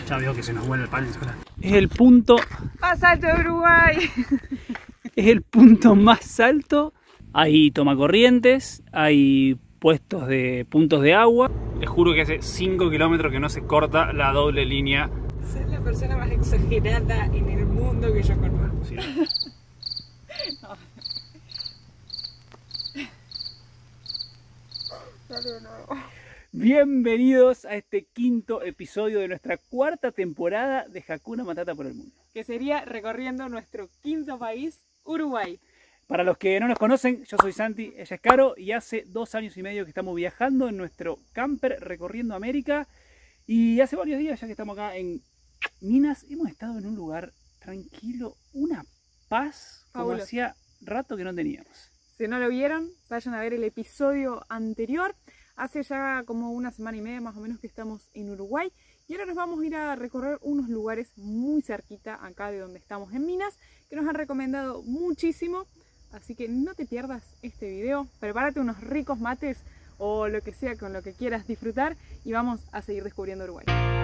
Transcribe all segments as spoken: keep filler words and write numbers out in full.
Ya veo que se nos vuelve el panel solar. Es el punto más alto de Uruguay. Es el punto más alto. Hay tomacorrientes, hay puestos de puntos de agua. Les juro que hace cinco kilómetros que no se corta la doble línea. Sos la persona más exagerada en el mundo que yo conozco. Sí. No. Dale de nuevo. Bienvenidos a este quinto episodio de nuestra cuarta temporada de Hakuna Matata por el mundo. Que sería recorriendo nuestro quinto país, Uruguay. Para los que no nos conocen, yo soy Santi, ella es Caro y hace dos años y medio que estamos viajando en nuestro camper recorriendo América. Y hace varios días ya que estamos acá en Minas, hemos estado en un lugar tranquilo, una paz como Fabuloso. Hacía rato que no teníamos. Si no lo vieron, vayan a ver el episodio anterior. Hace ya como una semana y media más o menos que estamos en Uruguay. Y ahora nos vamos a ir a recorrer unos lugares muy cerquita acá de donde estamos en Minas, que nos han recomendado muchísimo. Así que no te pierdas este video. Prepárate unos ricos mates o lo que sea con lo que quieras disfrutar. Y vamos a seguir descubriendo Uruguay.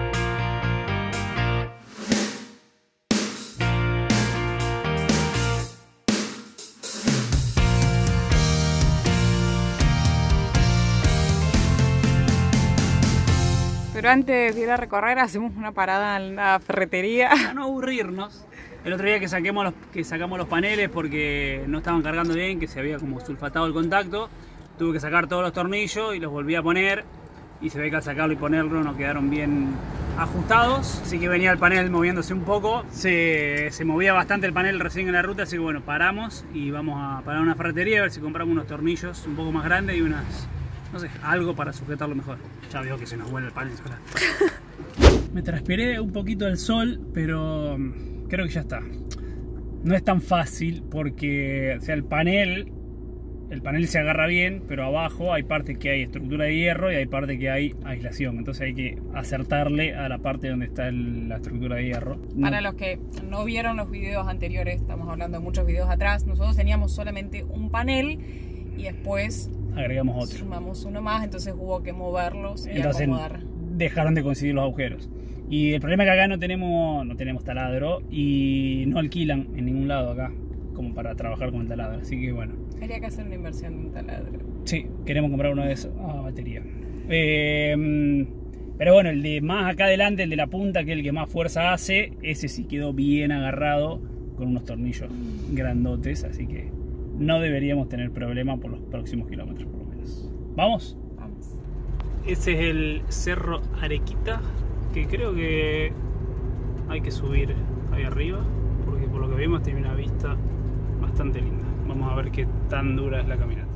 Pero antes de ir a recorrer hacemos una parada en la ferretería. Para no aburrirnos. El otro día que, saquemos los, que sacamos los paneles porque no estaban cargando bien, que se había como sulfatado el contacto, tuve que sacar todos los tornillos y los volví a poner. Y se ve que al sacarlo y ponerlo no quedaron bien ajustados. Así que venía el panel moviéndose un poco. Se, se movía bastante el panel recién en la ruta, así que bueno, paramos y vamos a parar a una ferretería a ver si compramos unos tornillos un poco más grandes y unas... no sé, algo para sujetarlo mejor. Ya veo que se nos vuelve el panel solar. Me transpiré un poquito al sol, pero creo que ya está. No es tan fácil porque, o sea, el panel, el panel se agarra bien, pero abajo hay parte que hay estructura de hierro y hay parte que hay aislación. Entonces hay que acertarle a la parte donde está el, la estructura de hierro. Para los que no vieron los videos anteriores, estamos hablando de muchos videos atrás, nosotros teníamos solamente un panel y después agregamos otro. Sumamos uno más, entonces hubo que moverlos y entonces, acomodar. Dejaron de coincidir los agujeros. Y el problema es que acá no tenemos, no tenemos taladro y no alquilan en ningún lado acá como para trabajar con el taladro. Así que bueno. Habría que hacer una inversión en un taladro. Sí, queremos comprar uno de esos a batería. Eh, pero bueno, el de más acá adelante, el de la punta, que es el que más fuerza hace, ese sí quedó bien agarrado con unos tornillos grandotes, así que no deberíamos tener problema por los próximos kilómetros por lo menos. ¿Vamos? Vamos. Ese es el Cerro Arequita, que creo que hay que subir ahí arriba, porque por lo que vimos tiene una vista bastante linda. Vamos a ver qué tan dura es la caminata.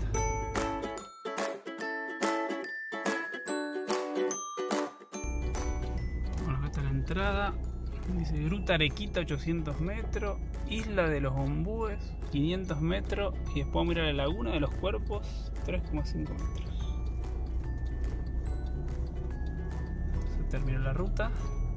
Bueno, acá está la entrada. Dice Gruta Arequita, ochocientos metros, Isla de los Ombúes, quinientos metros, y después mirar la Laguna de los Cuerpos, tres coma cinco metros. Se terminó la ruta.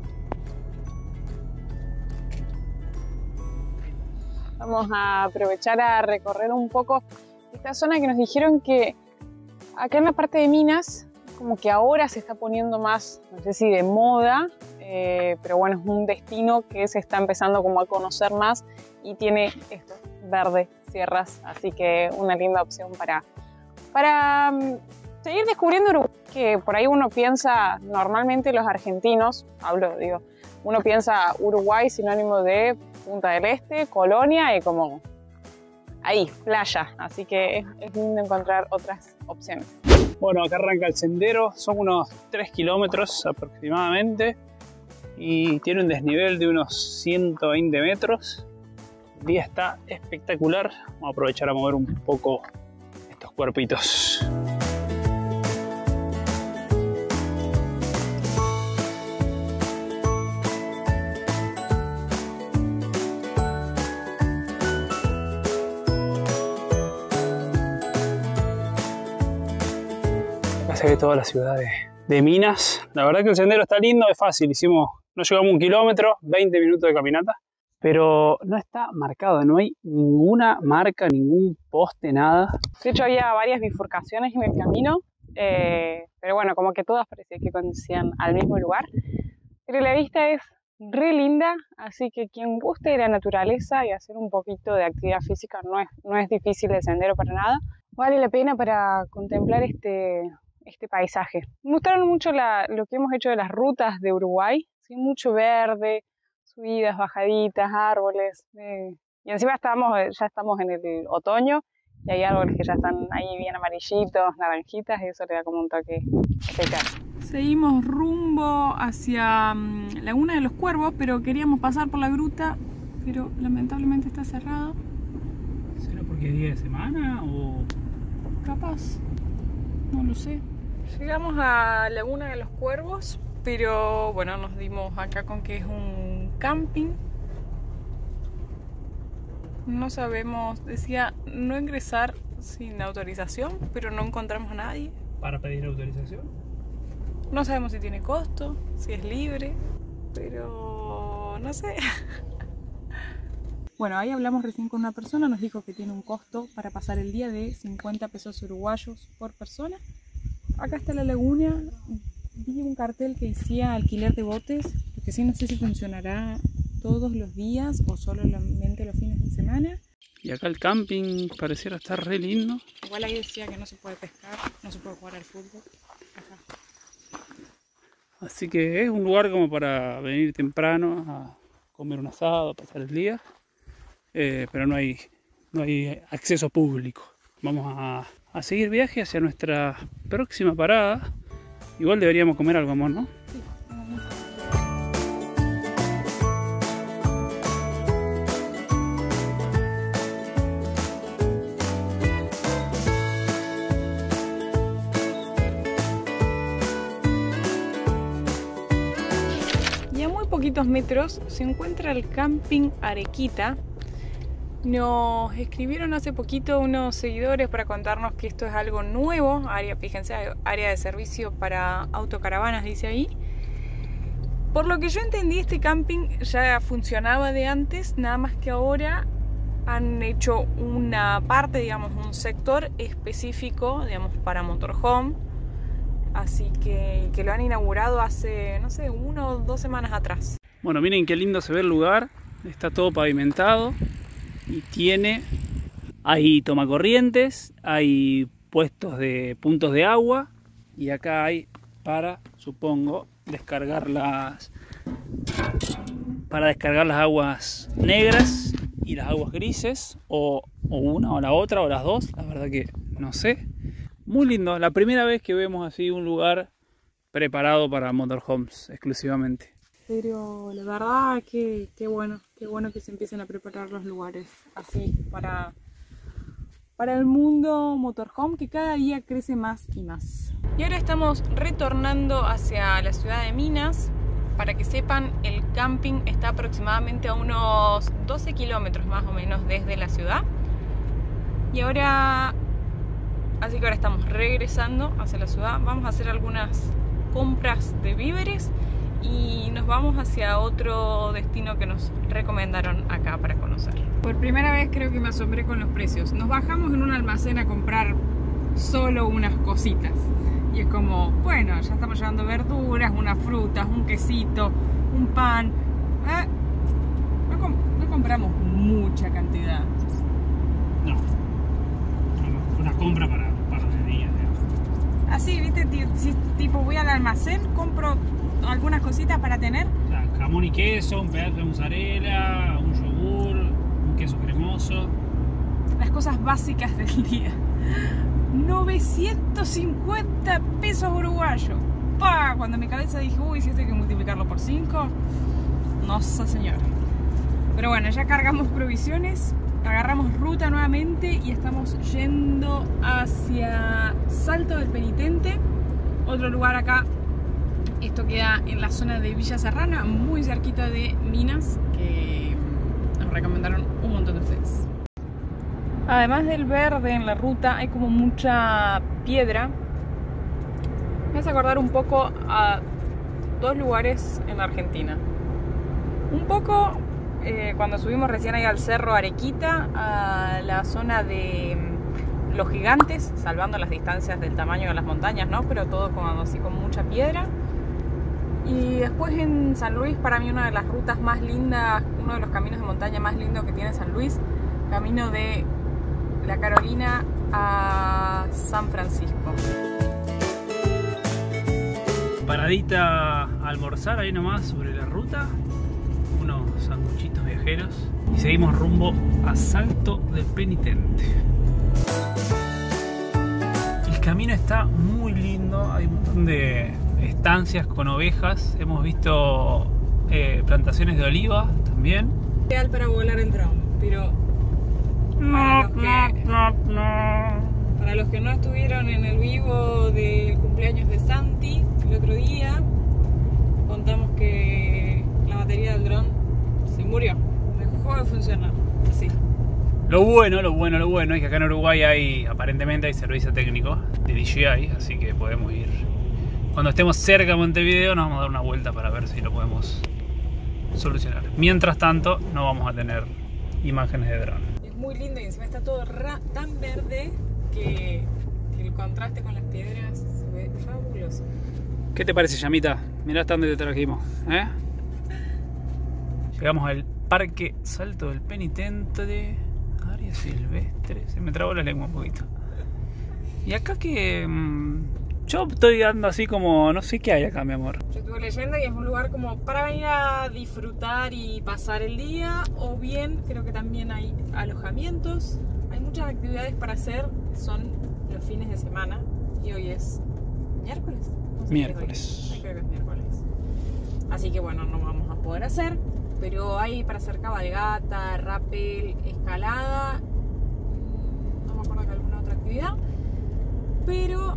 Vamos a aprovechar a recorrer un poco esta zona que nos dijeron que acá en la parte de Minas, como que ahora se está poniendo más, no sé si de moda, eh, pero bueno, es un destino que se está empezando como a conocer más y tiene esto, verde, sierras, así que una linda opción para, para um, seguir descubriendo Uruguay, que por ahí uno piensa, normalmente los argentinos, hablo, digo, uno piensa Uruguay sinónimo de Punta del Este, Colonia y como ahí, playa, así que es, es lindo encontrar otras opciones. Bueno, acá arranca el sendero, son unos tres kilómetros aproximadamente y tiene un desnivel de unos ciento veinte metros. El día está espectacular, vamos a aprovechar a mover un poco estos cuerpitos. Se ve toda la ciudad de, de Minas. La verdad que el sendero está lindo, es fácil. Hicimos, no llegamos un kilómetro, veinte minutos de caminata, pero no está marcado, no hay ninguna marca, ningún poste, nada. De hecho había varias bifurcaciones en el camino, eh, pero bueno, como que todas parecía que conducían al mismo lugar. Pero la vista es re linda, así que quien guste de la naturaleza y hacer un poquito de actividad física, no es, no es difícil el sendero para nada. Vale la pena para contemplar este, este paisaje. Me gustaron mucho la, lo que hemos hecho de las rutas de Uruguay, ¿sí? Mucho verde, subidas, bajaditas, árboles. Eh, y encima estamos, ya estamos en el otoño y hay árboles que ya están ahí bien amarillitos, naranjitas, y eso le da como un toque especial. Seguimos rumbo hacia um, Laguna de los Cuervos, pero queríamos pasar por la gruta, pero lamentablemente está cerrado. ¿Será porque es día de semana o...? Capaz, no lo sé. Llegamos a Laguna de los Cuervos, pero bueno, nos dimos acá con que es un camping. No sabemos, decía no ingresar sin autorización, pero no encontramos a nadie. ¿Para pedir autorización? No sabemos si tiene costo, si es libre, pero no sé. Bueno, ahí hablamos recién con una persona, nos dijo que tiene un costo para pasar el día de cincuenta pesos uruguayos por persona. Acá está la laguna, vi un cartel que decía alquiler de botes, lo que sí no sé si funcionará todos los días o solamente los fines de semana. Y acá el camping pareciera estar re lindo. Igual ahí decía que no se puede pescar, no se puede jugar al fútbol. Acá. Así que es un lugar como para venir temprano a comer un asado, a pasar el día, eh, pero no hay, no hay acceso público. Vamos a, a seguir viaje hacia nuestra próxima parada. Igual deberíamos comer algo, amor, ¿no? Sí. Poquitos metros se encuentra el camping Arequita. Nos escribieron hace poquito unos seguidores para contarnos que esto es algo nuevo, área, fíjense, área de servicio para autocaravanas, dice ahí. Por lo que yo entendí, este camping ya funcionaba de antes, nada más que ahora han hecho una parte, digamos, un sector específico, digamos, para motorhome. Así que, que lo han inaugurado hace, no sé, una o dos semanas atrás. Bueno, miren qué lindo se ve el lugar. Está todo pavimentado y tiene... Hay tomacorrientes, hay puestos de puntos de agua y acá hay para, supongo, descargar las... para descargar las aguas negras y las aguas grises, o, o una o la otra o las dos, la verdad que no sé. Muy lindo, la primera vez que vemos así un lugar preparado para motorhomes exclusivamente. Pero la verdad que, que bueno, qué bueno que se empiecen a preparar los lugares así para, para el mundo motorhome, que cada día crece más y más. Y ahora estamos retornando hacia la ciudad de Minas. Para que sepan, el camping está aproximadamente a unos doce kilómetros más o menos desde la ciudad. Y ahora... Así que ahora estamos regresando hacia la ciudad, vamos a hacer algunas compras de víveres y nos vamos hacia otro destino que nos recomendaron acá para conocer. Por primera vez creo que me asombré con los precios. Nos bajamos en un almacén a comprar solo unas cositas. Y es como, bueno, ya estamos llevando verduras, unas frutas, un quesito, un pan. Eh, no, comp no compramos mucha cantidad. No. Una compra para así, viste, si tipo voy al almacén, compro algunas cositas para tener. O sea, jamón y queso, un pedazo de mozzarella, un yogur, un queso cremoso. Las cosas básicas del día. novecientos cincuenta pesos uruguayos. ¡Pah! Cuando mi cabeza dije, uy, si esto hay que multiplicarlo por cinco. No sé, señor. Pero bueno, ya cargamos provisiones. Agarramos ruta nuevamente y estamos yendo hacia Salto del Penitente, otro lugar acá. Esto queda en la zona de Villa Serrana, muy cerquita de Minas, que nos recomendaron un montón de ustedes. Además del verde en la ruta, hay como mucha piedra. Me hace acordar un poco a dos lugares en la Argentina. Un poco... Eh, cuando subimos recién ahí al cerro Arequita, a la zona de Los Gigantes, salvando las distancias del tamaño de las montañas, ¿no? Pero todo como así con mucha piedra. Y después en San Luis, para mí una de las rutas más lindas, uno de los caminos de montaña más lindos que tiene San Luis, camino de La Carolina a San Francisco. Paradita a almorzar ahí nomás sobre la ruta, unos sanguchitos viajeros y seguimos rumbo a Salto del Penitente. El camino está muy lindo, hay un montón de estancias con ovejas, hemos visto eh, plantaciones de oliva también. Ideal para volar el dron, pero para los, que, para los que no estuvieron en el vivo del cumpleaños de Santi el otro día, contamos que la batería del dron se murió, dejó de funcionar, así. Lo bueno, lo bueno, lo bueno es que acá en Uruguay hay, aparentemente hay servicio técnico de D J I, así que podemos ir. Cuando estemos cerca de Montevideo nos vamos a dar una vuelta para ver si lo podemos solucionar. Mientras tanto, no vamos a tener imágenes de dron. Es muy lindo y encima está todo tan verde que, que el contraste con las piedras se ve fabuloso. ¿Qué te parece, Llamita? Mirá hasta dónde te trajimos, ¿eh? Llegamos al Parque Salto del Penitente. Área silvestre. Se me trabó la lengua un poquito. Y acá que... Mmm, yo estoy dando así como... No sé qué hay acá, mi amor. Yo estuve leyendo y es un lugar como para venir a disfrutar y pasar el día. O bien, creo que también hay alojamientos. Hay muchas actividades para hacer. Son los fines de semana. Y hoy es... ¿miércoles? No sé miércoles. Sí, creo que es miércoles. Así que bueno, no vamos a poder hacer. Pero hay para hacer cabalgata, rappel, escalada. No me acuerdo que alguna otra actividad. Pero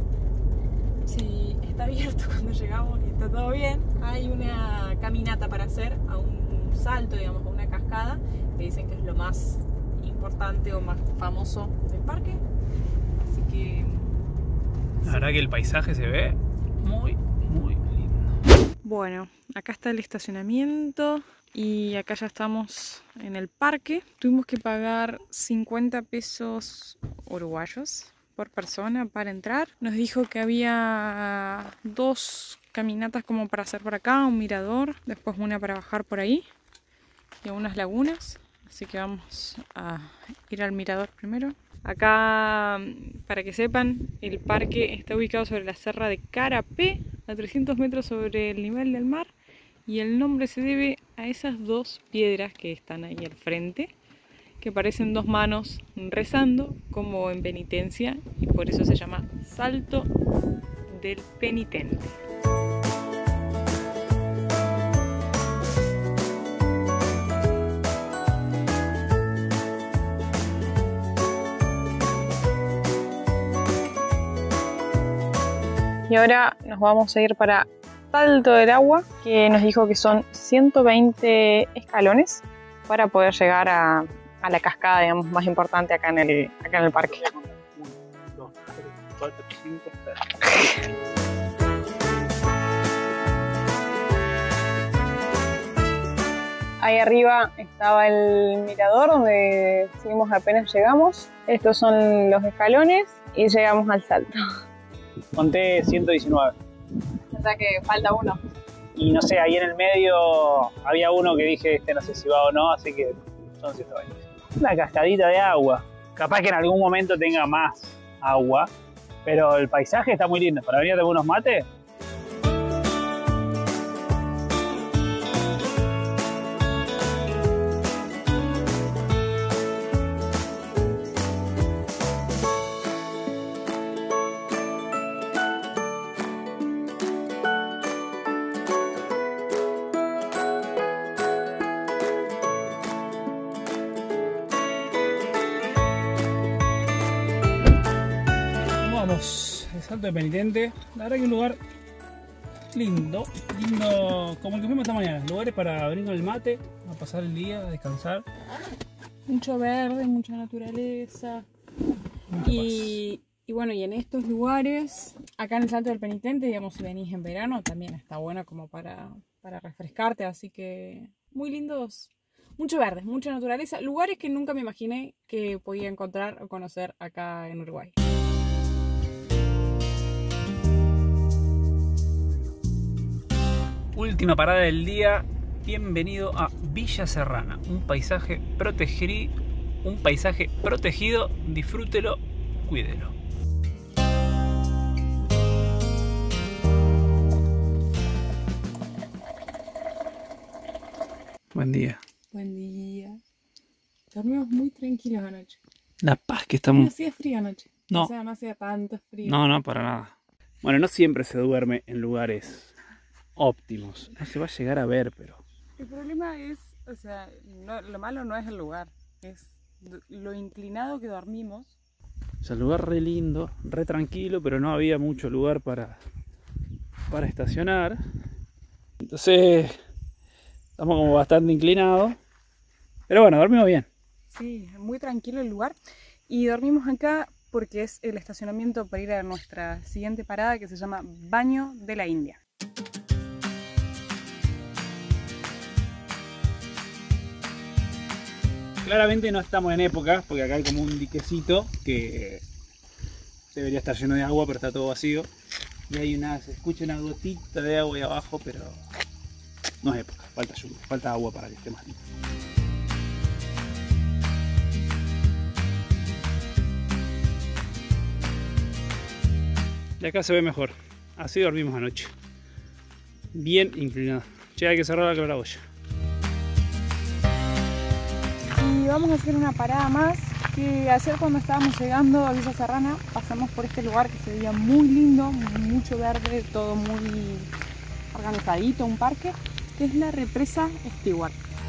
si está abierto cuando llegamos y está todo bien, hay una caminata para hacer a un salto, digamos, a una cascada, que dicen que es lo más importante o más famoso del parque. Así que... La verdad que el paisaje se ve muy, muy lindo. Bueno, acá está el estacionamiento. Y acá ya estamos en el parque. Tuvimos que pagar cincuenta pesos uruguayos por persona para entrar. Nos dijo que había dos caminatas como para hacer por acá, un mirador, después una para bajar por ahí y unas lagunas. Así que vamos a ir al mirador primero. Acá, para que sepan, el parque está ubicado sobre la Serra de Carapé, a trescientos metros sobre el nivel del mar. Y el nombre se debe a esas dos piedras que están ahí al frente, que parecen dos manos rezando como en penitencia, y por eso se llama Salto del Penitente. Y ahora nos vamos a ir para Salto del Agua, que nos dijo que son ciento veinte escalones para poder llegar a, a la cascada, digamos, más importante acá en el, acá en el parque. uno, dos, tres, cuatro, cinco, seis. Ahí arriba estaba el mirador donde seguimos apenas llegamos. Estos son los escalones y llegamos al salto. Conté ciento diecinueve. O sea que falta uno. Y no sé, ahí en el medio había uno que dije, este no sé si va o no, así que son ciento veinte. Una cascadita de agua. Capaz que en algún momento tenga más agua, pero el paisaje está muy lindo. Para venir a tomar unos mates. El Salto del Penitente, la verdad que un lugar lindo, lindo como el que fuimos esta mañana, lugares para venir con el mate, a pasar el día, a descansar. Mucho verde, mucha naturaleza. Y, y bueno, y en estos lugares, acá en el Salto del Penitente, digamos, si venís en verano, también está bueno como para, para refrescarte, así que muy lindos, mucho verde, mucha naturaleza, lugares que nunca me imaginé que podía encontrar o conocer acá en Uruguay. Última parada del día. Bienvenido a Villa Serrana, un paisaje protegido, un paisaje protegido. Disfrútelo, cuídelo. Buen día. Buen día. Dormimos muy tranquilos anoche. La paz que No estamos. hacía frío anoche. No. O sea, no hacía tanto frío. No, no, para nada. Bueno, no siempre se duerme en lugares óptimos. No se va a llegar a ver, pero... El problema es, o sea, no, lo malo no es el lugar, es lo inclinado que dormimos. O sea, el lugar re lindo, re tranquilo, pero no había mucho lugar para, para estacionar. Entonces, estamos como bastante inclinados. Pero bueno, dormimos bien. Sí, muy tranquilo el lugar. Y dormimos acá porque es el estacionamiento para ir a nuestra siguiente parada, que se llama Baño de la India. Claramente no estamos en época, porque acá hay como un diquecito que debería estar lleno de agua, pero está todo vacío. Y hay una, se escucha una gotita de agua ahí abajo, pero no es época, falta lluvia, falta agua para que esté más lindo. Y acá se ve mejor, así dormimos anoche, bien inclinado. Che, hay que cerrar la claraboya. Y vamos a hacer una parada más, que ayer cuando estábamos llegando a Villa Serrana pasamos por este lugar que se veía muy lindo, mucho verde, todo muy organizadito, un parque, que es la represa Stewart.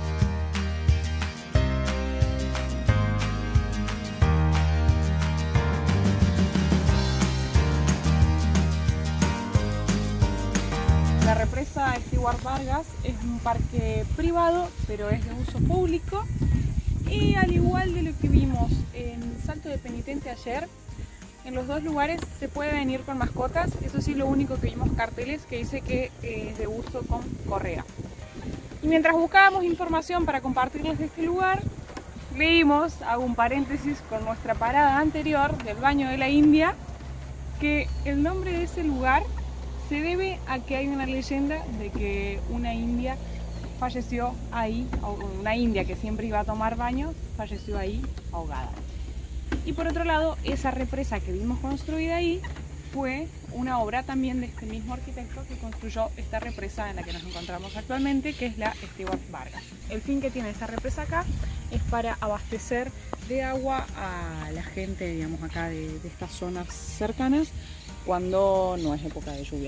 La represa Stewart Vargas es un parque privado, pero es de uso público. Y al igual de lo que vimos en Salto de Penitente ayer, en los dos lugares se puede venir con mascotas. Eso sí, lo único que vimos carteles que dice que es de uso con correa. Y mientras buscábamos información para compartirles de este lugar, leímos, hago un paréntesis con nuestra parada anterior del Baño de la India, que el nombre de ese lugar se debe a que hay una leyenda de que una india falleció ahí, una india que siempre iba a tomar baño, falleció ahí ahogada. Y por otro lado, esa represa que vimos construida ahí fue una obra también de este mismo arquitecto que construyó esta represa en la que nos encontramos actualmente, que es la Stewart Vargas. El fin que tiene esa represa acá es para abastecer de agua a la gente, digamos, acá de, de estas zonas cercanas, cuando no es época de lluvias.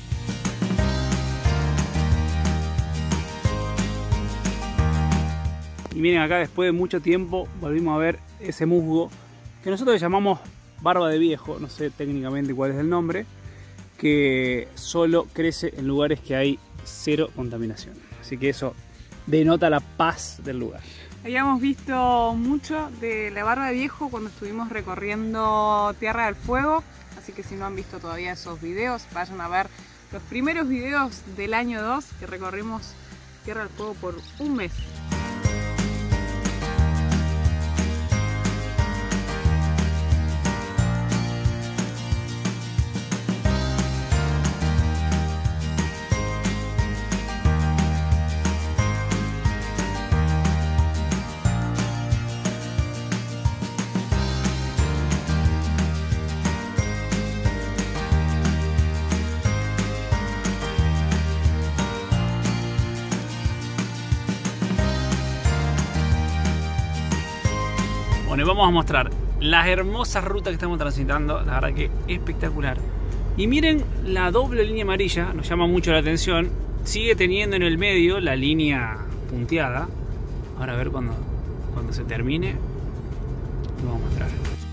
Y miren, acá después de mucho tiempo volvimos a ver ese musgo que nosotros le llamamos barba de viejo, no sé técnicamente cuál es el nombre, que solo crece en lugares que hay cero contaminación. Así que eso denota la paz del lugar. Habíamos visto mucho de la barba de viejo cuando estuvimos recorriendo Tierra del Fuego, así que si no han visto todavía esos videos, vayan a ver los primeros videos del año dos, que recorrimos Tierra del Fuego por un mes. Bueno, y vamos a mostrar las hermosas rutas que estamos transitando, la verdad que espectacular. Y miren la doble línea amarilla, nos llama mucho la atención, sigue teniendo en el medio la línea punteada. Ahora a ver cuando, cuando se termine, lo vamos a mostrar.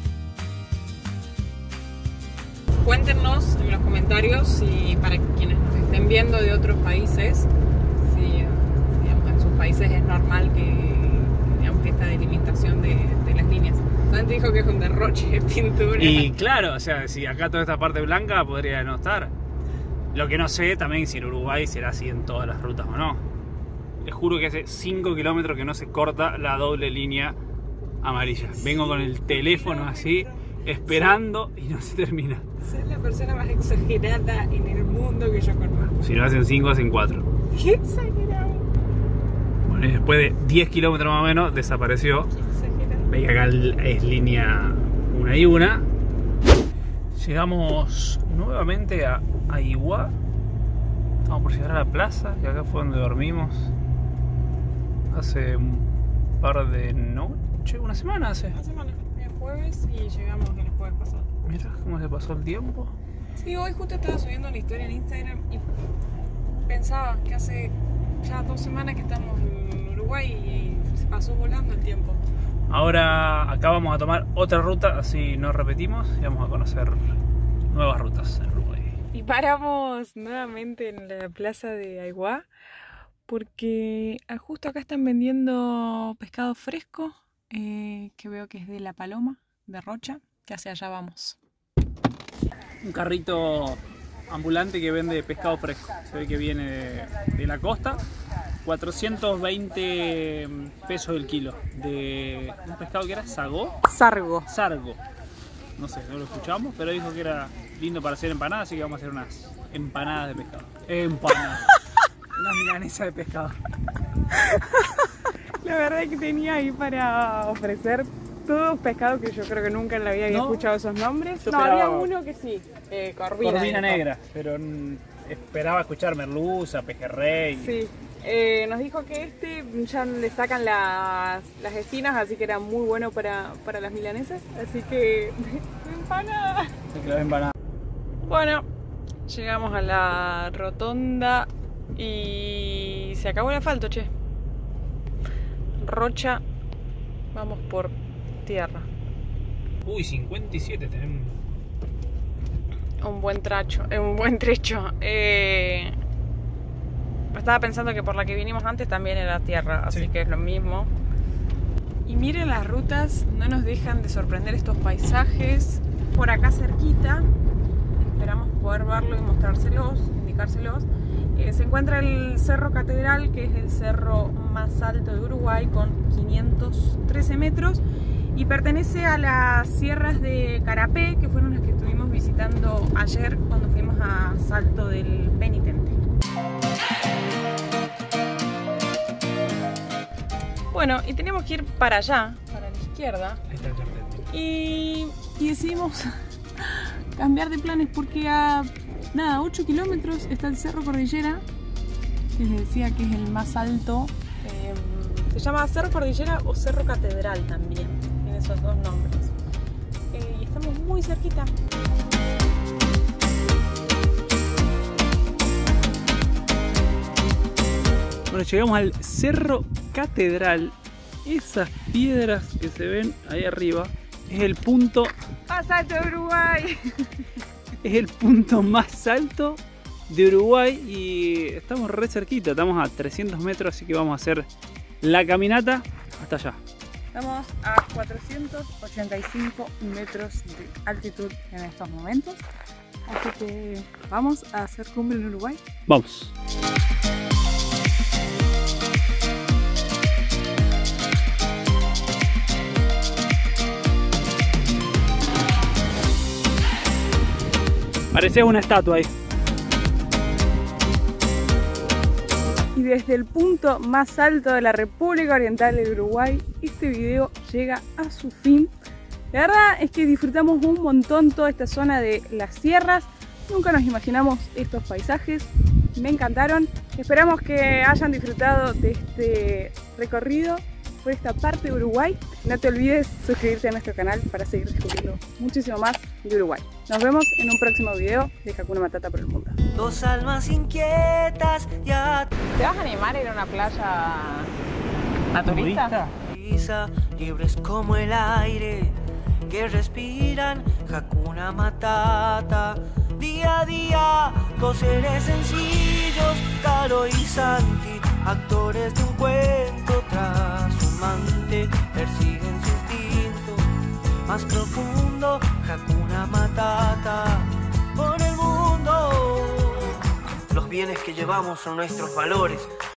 Cuéntenos en los comentarios, si para quienes nos estén viendo de otros países, si digamos, en sus países es normal que, digamos, que esta delimitación de, de las líneas. Dante dijo que es un derroche de pintura. Y claro, o sea, si acá toda esta parte blanca podría no estar. Lo que no sé también si en Uruguay será así en todas las rutas o no. Les juro que hace cinco kilómetros que no se corta la doble línea amarilla. Vengo con el teléfono así, esperando y no se termina. Sos la persona más exagerada en el mundo que yo conozco. Si no hacen cinco, hacen cuatro. ¡Qué exagerado! Bueno, y después de diez kilómetros más o menos desapareció. ¡Qué exagerado! Veis que acá es línea una y una. Llegamos nuevamente a Aigua. Estamos por llegar a la plaza y acá fue donde dormimos hace un par de noches, una semana hace. Una semana, el jueves y llegamos el jueves pasado. Mira cómo se pasó el tiempo. Sí, hoy justo estaba subiendo una historia en Instagram y pensaba que hace ya dos semanas que estamos en Uruguay y se pasó volando el tiempo. Ahora acá vamos a tomar otra ruta, así no repetimos y vamos a conocer nuevas rutas en Uruguay. Y paramos nuevamente en la plaza de Aigua porque justo acá están vendiendo pescado fresco, eh, que veo que es de La Paloma, de Rocha, que hacia allá vamos. Un carrito ambulante que vende pescado fresco, se ve que viene de, de la costa. cuatrocientos veinte pesos el kilo de un pescado que era sagó, Sargo. sargo. No sé, no lo escuchamos, pero dijo que era lindo para hacer empanadas, así que vamos a hacer unas empanadas de pescado. Empanadas. Una milanesa de pescado. La verdad es que tenía ahí para ofrecer todos pescados que yo creo que nunca en la vida había ¿No? escuchado esos nombres. Yo No, esperaba- había uno que sí, eh, corvina. Corvina dijo. negra, pero mm, esperaba escuchar merluza, pejerrey. Sí. Eh, nos dijo que este ya le sacan las, las espinas, así que era muy bueno para, para las milanesas. Así que, empanada. Se quedó empanada. Bueno, llegamos a la rotonda y se acabó el asfalto, che. Rocha, vamos por tierra. Uy, cincuenta y siete tenemos. Un buen tracho, eh, un buen trecho. Eh, estaba pensando que por la que vinimos antes también era tierra, así Sí. que es lo mismo. Y miren las rutas, no nos dejan de sorprender estos paisajes. Por acá cerquita, esperamos poder verlo y mostrárselos, indicárselos. Eh, se encuentra el Cerro Catedral, que es el cerro más alto de Uruguay, con quinientos trece metros. Y pertenece a las sierras de Carapé, que fueron las que estuvimos visitando ayer cuando fuimos a Salto del Penitente. Bueno, y tenemos que ir para allá, para la izquierda, Ahí está el cartel. y, y decidimos cambiar de planes porque a nada, ocho kilómetros está el Cerro Cordillera, que les decía que es el más alto. Eh, se llama Cerro Cordillera o Cerro Catedral también, tiene esos dos nombres. Eh, y estamos muy cerquita. Bueno, llegamos al Cerro Catedral. Esas piedras que se ven ahí arriba es el punto, ¡Más alto de Uruguay! es el punto más alto de Uruguay y estamos re cerquita, estamos a trescientos metros, así que vamos a hacer la caminata hasta allá. Estamos a cuatrocientos ochenta y cinco metros de altitud en estos momentos. Así que vamos a hacer cumbre en Uruguay. Vamos. Parecía una estatua ahí. Y desde el punto más alto de la República Oriental del Uruguay, este video llega a su fin. La verdad es que disfrutamos un montón toda esta zona de las sierras. Nunca nos imaginamos estos paisajes. Me encantaron. Esperamos que hayan disfrutado de este recorrido por esta parte de Uruguay. No te olvides suscribirte a nuestro canal para seguir descubriendo muchísimo más de Uruguay. Nos vemos en un próximo video de Hakuna Matata por el mundo. Dos almas inquietas ya ¿Te vas a animar a ir a una playa naturista? risa, libres como el aire que respiran Hakuna Matata. Día a día, dos seres sencillos, Caro y Santi, actores de un cuento tras un amante, persiguen su instinto más profundo. Hakuna Matata por el mundo. Los bienes que llevamos son nuestros valores.